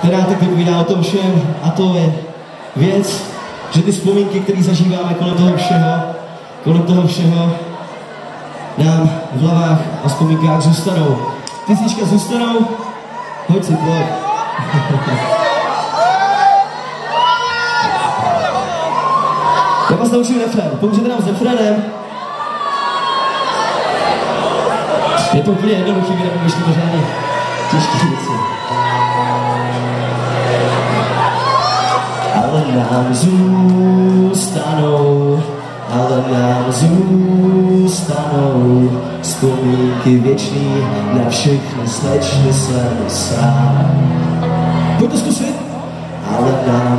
která tak vypovídá o tom všem, a to je věc, že ty vzpomínky, které zažíváme kolem toho všeho, nám v hlavách a vzpomínkách zůstanou. Písnička zůstanou, hoď si pojď. Já vás naučím refrén, pomůžete nám s refrénem? Je to úplně jednoduchý, vy nepomůžete to žádný těžký věci. Ale nám zůstanou vzpomínky věčný, na všechny slečny jsem sám. Pojď to zkusit. Ale nám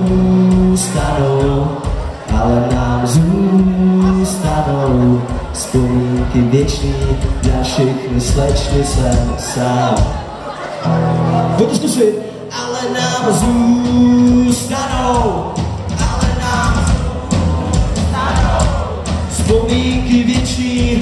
zůstanou vzpomínky věčný, na všechny slečny jsem sám. Pojď to zkusit. Ale nám zůstanou vzpomínky věčný.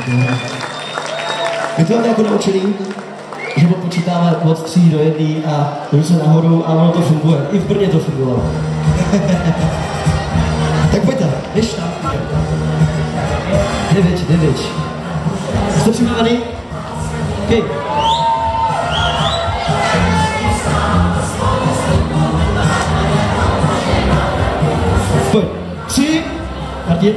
My to máme jako naučený, že odpočítáme od 3 do 1 a ruce nahoru a ono to funguje. I v Brně to fungovalo. Tak pojďte, běž tam. 9. Jste připravený? OK. Pojď. 3. Martin.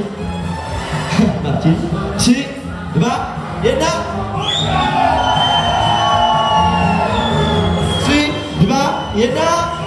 3, 2, 1. 3, 2, 1.